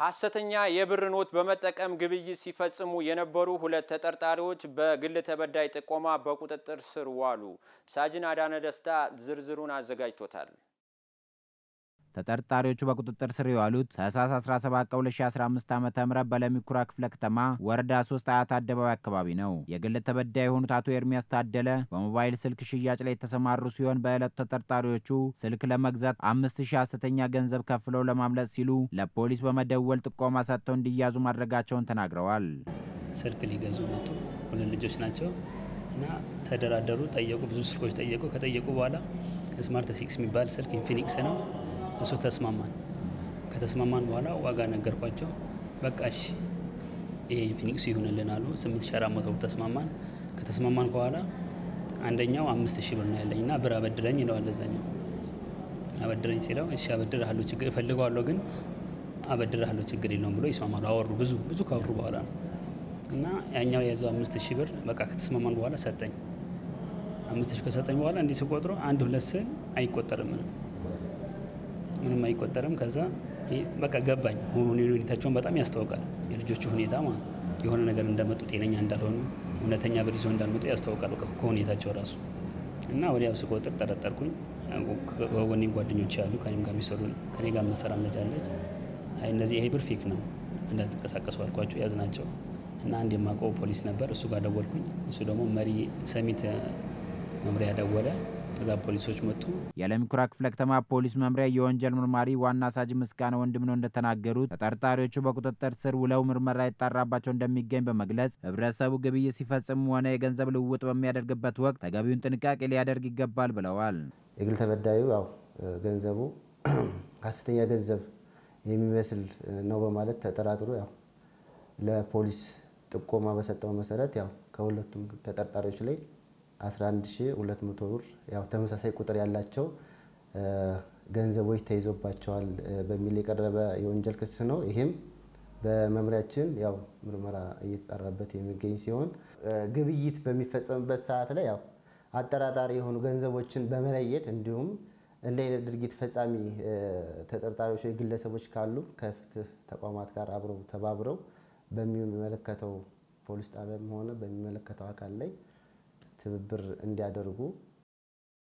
ሐሰተኛ የብር ኖት በመጠቀም ግብይት ሲፈጽሙ የነበሩ ሁለት ተጠርጣሪዎች በግል ተበዳይ ጥቆማ በቁጥጥር ስር ዋሉ። ሳጅን አዳነ ደስታ ዝርዝሩን አዘጋጅቶታል። ተጠርጣሪዎቹ በቁጥጥር ስር የዋሉት ታህሳስ 17 2015 ዓ.ም በለሚኩራ ክፍለ ከተማ ወረዳ 3 አያት አደባባይ አካባቢ ነው። የግል ተበዳይ የሆኑት አቶ ኤርሚያስ ታደለ በሞባይል ስልክ ሽያጭ ላይ የተሰማሩ ሲሆን በዕለቱ ተጠርጣሪዎቹ ስልክ ለመግዛት 5000 ሐሰተኛ ገንዘብ ከፍለው ለማምለጥ ሲሉ ለፖሊስ በመደወል ጥቆማ ሰጥተው እንዲያዙ ማድረጋቸውን ተናግረዋል። ስልክ ሊገዙ መጡ። ሁለት ልጆች ናቸው እና ተደራደሩ፣ ጠየቁ፣ ብዙ ስልኮች ጠየቁ። ከጠየቁ በኋላ ስማርት 6 የሚባል ስልክ ኢንፊኒክስ ነው እሱ ተስማማን። ከተስማማን በኋላ ዋጋ ነገርኳቸው። በቃ እሺ ይሄ ኢንፊኒክስ ይሁንልን አሉ። 8400 ብር ተስማማን። ከተስማማን በኋላ አንደኛው 5000 ብር ነው ያለኝና ብር አበድረኝ ይለዋል። ለዛኛው አበድረኝ ሲለው እሺ አበድርሃለሁ፣ ችግር እፈልገዋለሁ ግን አበድርሃለሁ ችግር የለውም ብሎ ይስማማሉ። አወሩ ብዙ ካወሩ በኋላ እና ያኛው የያዘው 5000 ብር በቃ ከተስማማን በኋላ ሰጠኝ። 5000 ከሰጠኝ በኋላ እንዲህ ሲቆጥሩ አንድ ሁለት ስል አይቆጠርም ምንም አይቆጠርም። ከዛ በቃ ገባኝ። ሁኔታቸውን በጣም ያስተዋውቃል። የልጆቹ ሁኔታ የሆነ ነገር እንደመጡ ጤነኛ እንዳልሆኑ እውነተኛ ብር ይዘው እንዳልመጡ ያስተዋውቃል ከሁኔታቸው ራሱ እና ወዲያው ስቆጥር ጠረጠርኩኝ። ወገኔ ጓደኞች ያሉ ከኔም ጋር የሚሰሩ ከኔ ጋር መሰራ መጃለች። አይ እነዚህ ይሄ ብር ፌክ ነው እንዳትንቀሳቀሱ አልኳቸው፣ ያዝናቸው እና አንድ የማውቀው ፖሊስ ነበር፣ እሱ ጋር ደወልኩኝ። እሱ ደግሞ መሪ ሰሚት መምሪያ ደወለ። ከዛ ፖሊሶች መጡ። የለሚኩራ ክፍለ ከተማ ፖሊስ መምሪያ የወንጀል ምርማሪ ዋና ሳጅ ምስጋና ወንድም ነው እንደተናገሩት ተጠርጣሪዎቹ በቁጥጥር ስር ውለው ምርመራ ይጣራባቸው እንደሚገኝ በመግለጽ ህብረተሰቡ ግብይት ሲፈጽም ሆነ የገንዘብ ልውውጥ በሚያደርግበት ወቅት ተገቢውን ጥንቃቄ ሊያደርግ ይገባል ብለዋል። የግል ተበዳዩ ያው ገንዘቡ ሐሰተኛ ገንዘብ የሚመስል ነው በማለት ተጠራጥሮ ያው ለፖሊስ ጥቆማ በሰጠው መሰረት ያው ከሁለቱም ተጠርጣሪዎች ላይ 11200 ብር ያው ተመሳሳይ ቁጥር ያላቸው ገንዘቦች ተይዞባቸዋል በሚል የቀረበ የወንጀል ክስ ነው። ይሄም በመምሪያችን ያው ምርመራ እየተጣራበት የሚገኝ ሲሆን ግብይት በሚፈጸምበት ሰዓት ላይ ያው አጠራጣሪ የሆኑ ገንዘቦችን በመለየት እንዲሁም እንደ አይነት ድርጊት ፈጻሚ ተጠርጣሪዎች ወይ ግለሰቦች ካሉ ከፍትህ ተቋማት ጋር አብረው ተባብረው በሚመለከተው ፖሊስ ጣቢያም ሆነ በሚመለከተው አካል ላይ ትብብር እንዲያደርጉ